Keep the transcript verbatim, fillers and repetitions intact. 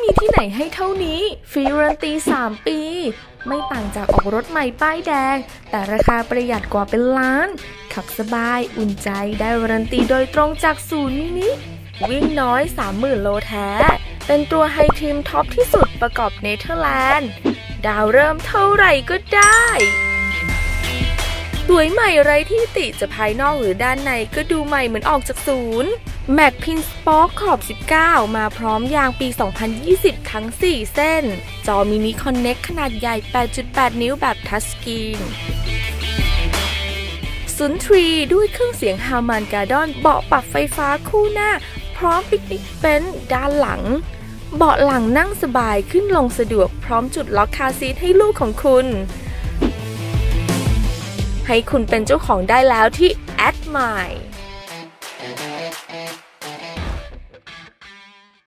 ที่ไหนให้เท่านี้ฟรีวารันตีสามปีไม่ต่างจากออกรถใหม่ป้ายแดงแต่ราคาประหยัดกว่าเป็นล้านขับสบายอุ่นใจได้วารันตีโดยตรงจากศูนย์มินิวิ่งน้อย สามหมื่น โลแท้เป็นตัวไฮทริมท็อปที่สุดประกอบเนเธอร์แลนด์ดาวเริ่มเท่าไหร่ก็ได้สวยใหม่ไร้ที่ติจะภายนอกหรือด้านในก็ดูใหม่เหมือนออกจากศูนย์แม็กพินสป็อกขอบสิบเก้ามาพร้อมยางปีสองพันยี่สิบทั้งสี่เส้นจอมินิคอนเน็กขนาดใหญ่ แปดจุดแปด นิ้วแบบทัชสกรีนศูนย์ทรีด้วยเครื่องเสียงฮามันการ์ดอนเบาะปรับไฟฟ้าคู่หน้าพร้อมปิกนิกเบนซ์ด้านหลังเบาะหลังนั่งสบายขึ้นลงสะดวกพร้อมจุดล็อกคาร์ซีทให้ลูกของคุณให้คุณเป็นเจ้าของได้แล้วที่แอดไมล์